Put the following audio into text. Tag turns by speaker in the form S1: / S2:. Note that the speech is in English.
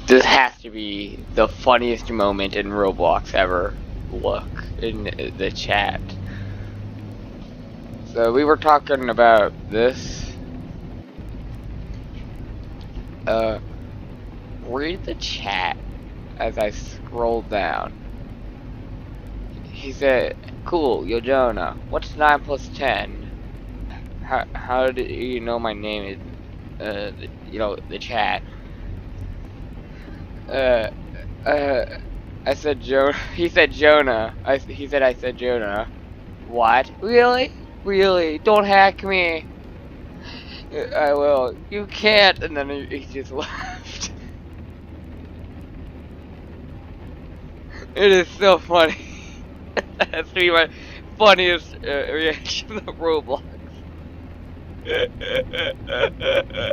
S1: This has to be the funniest moment in Roblox ever. Look in the chat. So we were talking about this. Read the chat as I scroll down. He said, "Cool, yo Jonah. What's 9 plus 10? How do you know my name is? You know the chat." I said Jonah. He said Jonah. He said I said Jonah. What? Really? Really? Don't hack me. I will. You can't. And then he just left. It is so funny. That has to be my funniest reaction to Roblox.